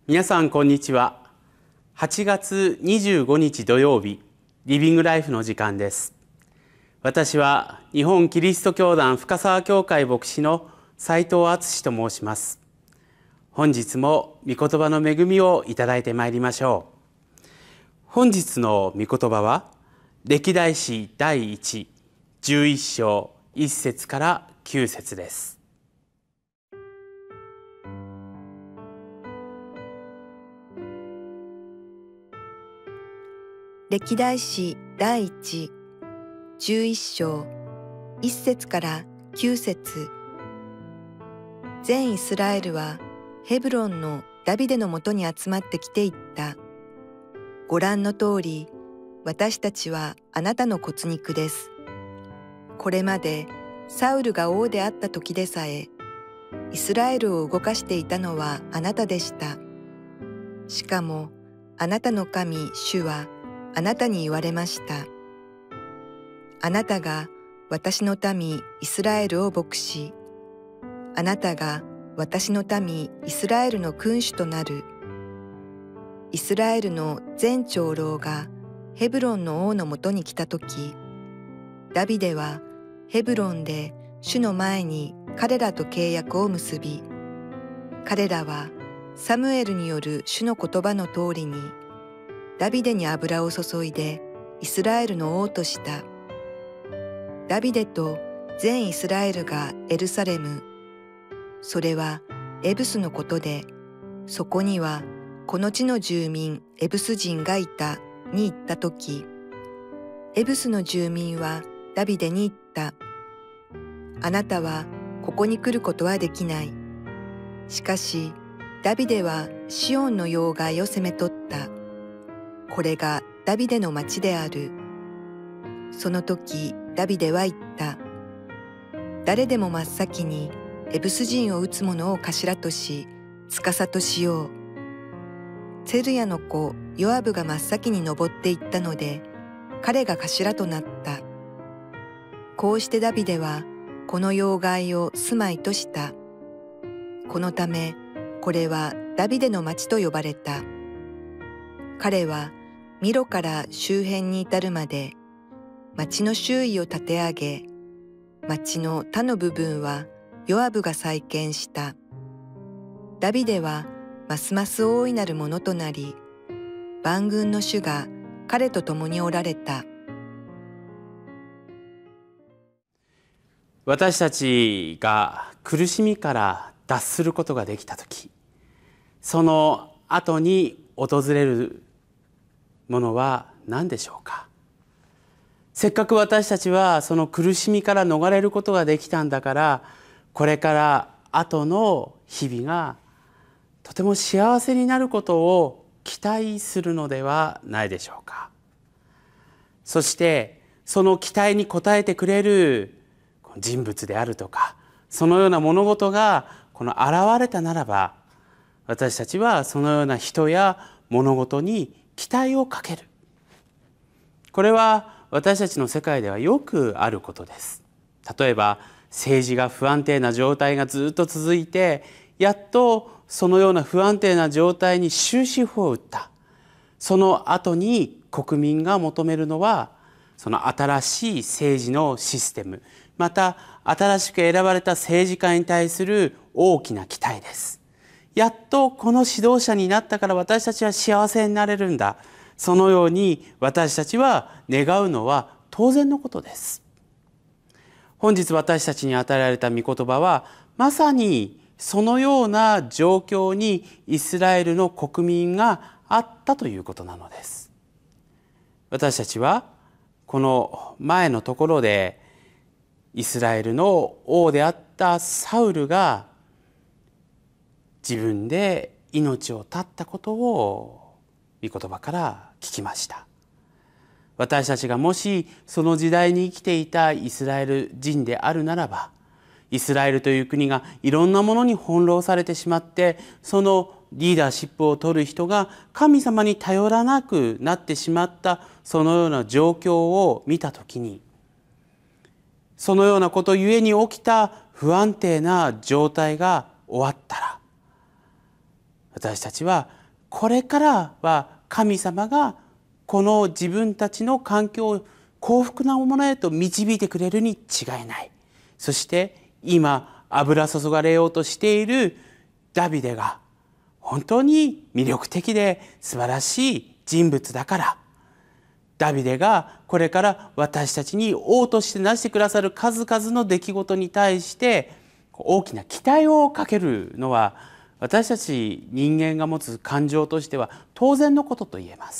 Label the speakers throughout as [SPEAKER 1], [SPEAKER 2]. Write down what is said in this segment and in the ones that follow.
[SPEAKER 1] 皆さんこんにちは。8月25日土曜日、リビングライフの時間です。私は日本キリスト教団深沢教会牧師の斉藤敦と申します。本日も御言葉の恵みをいただいてまいりましょう。本日の御言葉は歴代史第1、11章1節から9節です。
[SPEAKER 2] 歴代史第1、11章1節から9節。全イスラエルはヘブロンのダビデのもとに集まってきていった。ご覧の通り、私たちはあなたの骨肉です。これまでサウルが王であった時でさえ、イスラエルを動かしていたのはあなたでした。しかも、あなたの神主はあなたに言われました。あなたが私の民イスラエルを牧し、あなたが私の民イスラエルの君主となる。イスラエルの全長老がヘブロンの王のもとに来たとき、ダビデはヘブロンで主の前に彼らと契約を結び、彼らはサムエルによる主の言葉の通りに、ダビデに油を注いでイスラエルの王とした。ダビデと全イスラエルがエルサレム、それはエブスのことで、そこにはこの地の住民エブス人がいたに言ったとき、エブスの住民はダビデに言った。あなたはここに来ることはできない。しかしダビデはシオンの要害を攻め取った。これがダビデの町である。その時ダビデは言った。誰でも真っ先にエブス人を撃つ者を頭とし、司としよう。ツェルヤの子ヨアブが真っ先に登っていったので、彼が頭となった。こうしてダビデはこの要害を住まいとした。このためこれはダビデの町と呼ばれた。彼はミロから周辺に至るまで町の周囲を立て上げ、町の他の部分はヨアブが再建した。ダビデはますます大いなるものとなり、万軍の主が彼と共におられた。
[SPEAKER 1] 私たちが苦しみから脱することができたとき、その後に訪れるものは何でしょうか。せっかく私たちはその苦しみから逃れることができたんだから、これから後の日々がとても幸せになることを期待するのではないでしょうか。そしてその期待に応えてくれる人物であるとか、そのような物事が現れたならば、私たちはそのような人や物事に期待をかける。これは私たちの世界ではよくあることです。例えば政治が不安定な状態がずっと続いて、やっとそのような不安定な状態に終止符を打った。その後に国民が求めるのは、その新しい政治のシステム、また新しく選ばれた政治家に対する大きな期待です。やっとこの指導者になったから私たちは幸せになれるんだ。そのように私たちは願うのは当然のことです。本日私たちに与えられた御言葉は、まさにそのような状況にイスラエルの国民があったということなのです。私たちはこの前のところでイスラエルの王であったサウルが自分で命を絶ったことを御言葉から聞きました。私たちがもしその時代に生きていたイスラエル人であるならば、イスラエルという国がいろんなものに翻弄されてしまって、そのリーダーシップを取る人が神様に頼らなくなってしまった、そのような状況を見たときに、そのようなことゆえに起きた不安定な状態が終わったら、私たちはこれからは神様がこの自分たちの環境を幸福なものへと導いてくれるに違いない。そして今油注がれようとしているダビデが本当に魅力的で素晴らしい人物だから、ダビデがこれから私たちに王としてなしてくださる数々の出来事に対して大きな期待をかけるのは、私たち人間が持つ感情としては当然のことと言えます。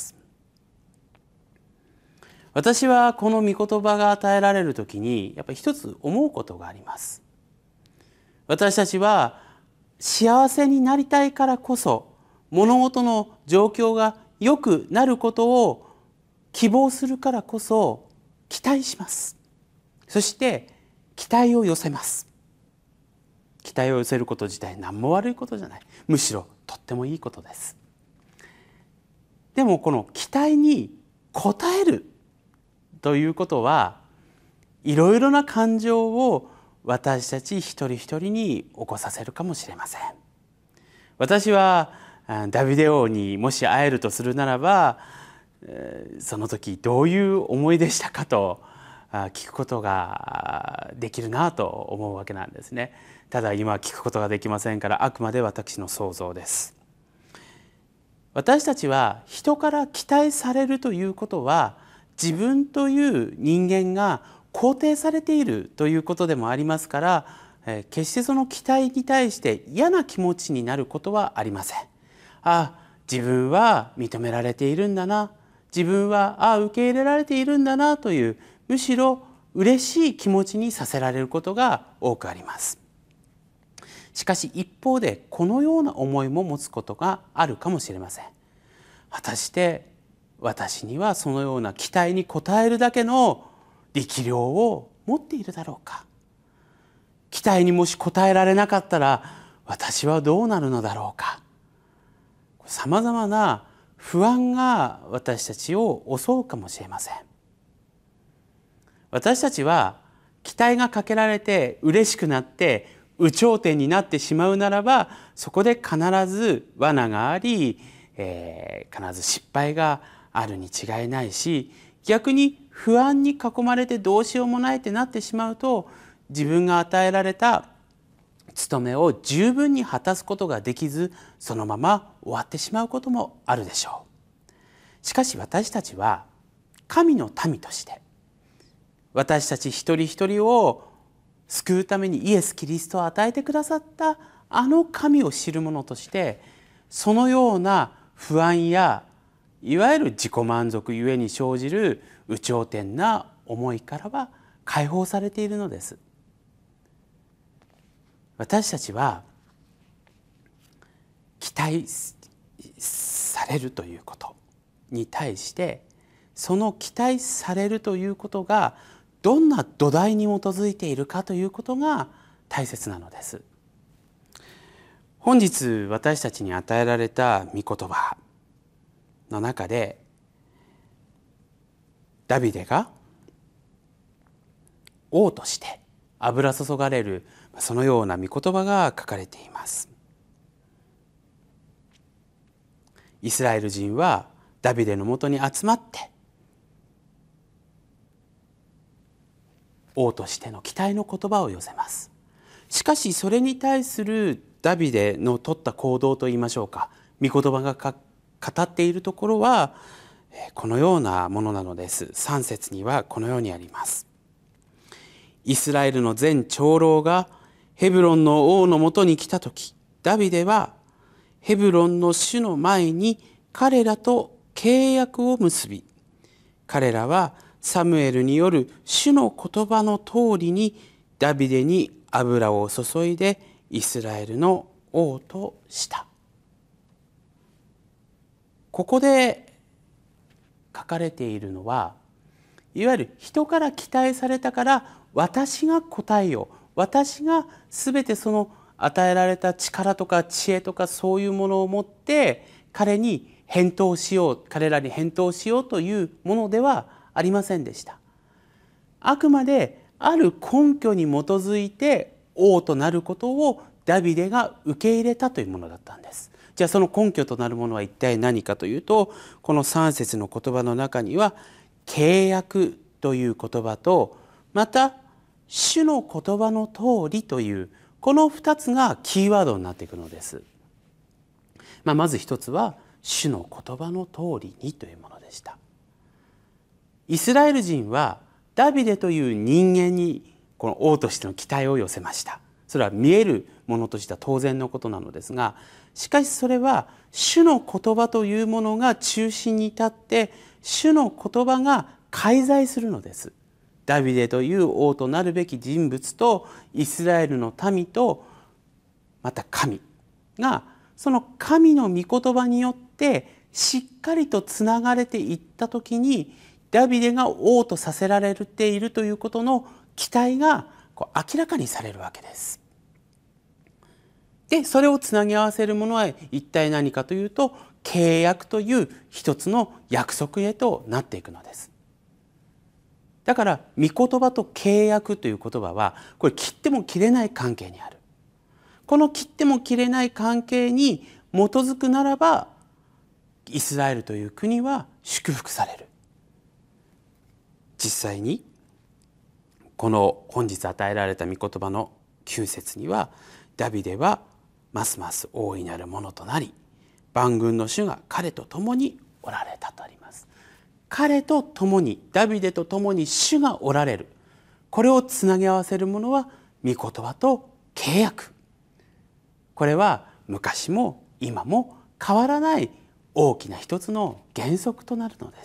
[SPEAKER 1] 私はこの御言葉が与えられるときにやっぱり一つ思うことがあります。私たちは幸せになりたいからこそ、物事の状況が良くなることを希望するからこそ期待します。そして期待を寄せます。期待を寄せること自体何も悪いことじゃない。むしろとってもいいことです。でもこの期待に応えるということはいろいろな感情を私たち一人一人に起こさせるかもしれません。私はダビデ王にもし会えるとするならば、その時どういう思いでしたかと聞くことができるなと思うわけなんですね。ただ今聞くことができませんから、あくまで私の想像です。私たちは人から期待されるということは、自分という人間が肯定されているということでもありますから、決してその期待に対して嫌な気持ちになることはありません。自分は認められているんだな、自分は受け入れられているんだなという、むしろ嬉しい気持ちにさせられることが多くあります。しかし一方でこのような思いも持つことがあるかもしれません。果たして私にはそのような期待に応えるだけの力量を持っているだろうか。期待にもし応えられなかったら私はどうなるのだろうか。さまざまな不安が私たちを襲うかもしれません。私たちは期待がかけられて嬉しくなって有頂天になってしまうならば、そこで必ず罠があり、必ず失敗があるに違いないし、逆に不安に囲まれてどうしようもないってなってしまうと、自分が与えられた務めを十分に果たすことができず、そのまま終わってしまうこともあるでしょう。しかし私たちは神の民として、私たち一人一人を救うためにイエス・キリストを与えてくださったあの神を知る者として、そのような不安やいわゆる自己満足ゆえに生じる有頂天な思いからは解放されているのです。私たちは期待されるということに対して、その期待されるということがどんな土台に基づいているかということが大切なのです。本日私たちに与えられた御言葉の中で、ダビデが王として油注がれる、そのような御言葉が書かれています。イスラエル人はダビデのもとに集まって王としての期待の言葉を寄せます。しかしそれに対するダビデの取った行動といいましょうか、御言葉が語っているところはこのようなものなのです。3節にはこのようにあります。イスラエルの全長老がヘブロンの王のもとに来たとき、ダビデはヘブロンの主の前に彼らと契約を結び、彼らはサムエルによる主の言葉の通りにダビデに油を注いでイスラエルの王とした。ここで書かれているのは、いわゆる人から期待されたから私が答えよう、私が全てその与えられた力とか知恵とかそういうものを持って彼らに返答しようというものではありませんでした。あくまである根拠に基づいて王となることをダビデが受け入れたというものだったんです。 じゃあその根拠となるものは一体何かというと、この3節の言葉の中には契約という言葉と、また主の言葉の通りというこの2つがキーワードになっていくのです。まず一つは主の言葉の通りにというものでした。イスラエル人はダビデという人間にこの王としての期待を寄せました。それは見えるものとしては当然のことなのですが、しかしそれは主の言葉というものが中心に立って、主の言葉が介在するのです。ダビデという王となるべき人物とイスラエルの民とまた神が、その神の御言葉によってしっかりとつながれていったときに、ダビデが王とさせられているということの期待が明らかにされるわけです。で、それをつなぎ合わせるものは一体何かというと、契約という一つの約束へとなっていくのです。だから御言葉と契約という言葉は、これ切っても切れない関係にある。この切っても切れない関係に基づくならば、イスラエルという国は祝福される。実際にこの本日与えられた御言葉の9節には、ダビデはますます大いなるものとなり、万軍の主が彼と共におられたとあります。彼と共に、ダビデと共に主がおられる。これをつなぎ合わせるものは御言葉と契約。これは昔も今も変わらない大きな一つの原則となるのです。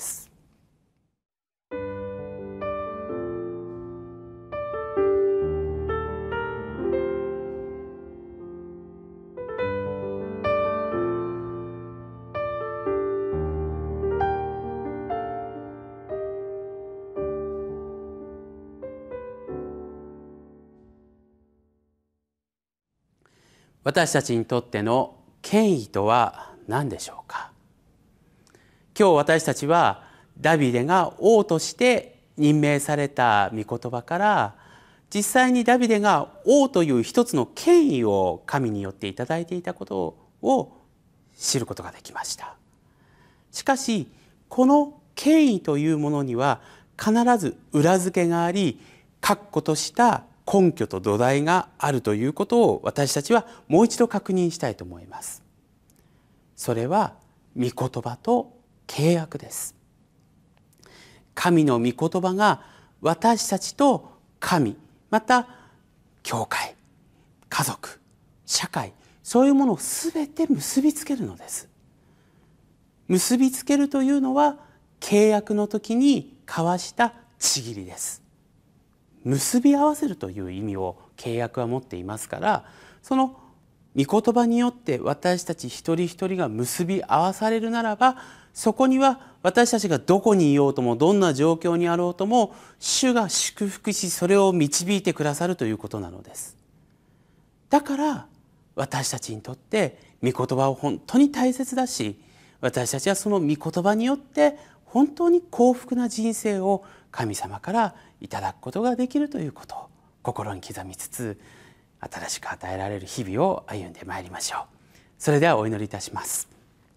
[SPEAKER 1] 私たちにとっての権威とは何でしょうか。今日私たちはダビデが王として任命された御言葉から、実際にダビデが王という一つの権威を神によっていただいていたことを知ることができました。しかしこの権威というものには必ず裏付けがあり、確固とした根拠と土台があるということを私たちはもう一度確認したいと思います。それは御言葉と契約です。神の御言葉が私たちと神、また教会、家族、社会、そういうものをすべて結びつけるのです。結びつけるというのは契約の時に交わした契りです。結び合わせるという意味を契約は持っていますから、その御言葉によって私たち一人一人が結び合わされるならば、そこには私たちがどこにいようとも、どんな状況にあろうとも、主が祝福し、それを導いてくださるということなのです。だから私たちにとって御言葉を本当に大切だし、私たちはその御言葉によって本当に幸福な人生を神様からいただくことができるということを心に刻みつつ、新しく与えられる日々を歩んでまいりましょう。それではお祈りいたします。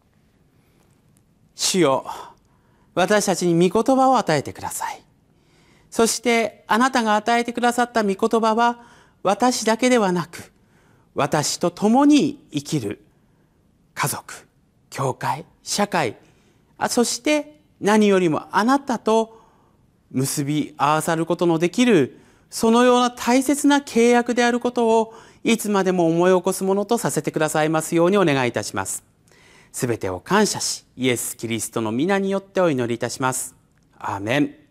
[SPEAKER 1] 主よ、私たちに御言葉を与えてください。そしてあなたが与えてくださった御言葉は、私だけではなく、私と共に生きる家族、教会、社会、そして何よりもあなたと結び合わさることのできる、そのような大切な契約であることをいつまでも思い起こすものとさせてくださいますようにお願いいたします。すべてを感謝し、イエス・キリストの皆によってお祈りいたします。アーメン。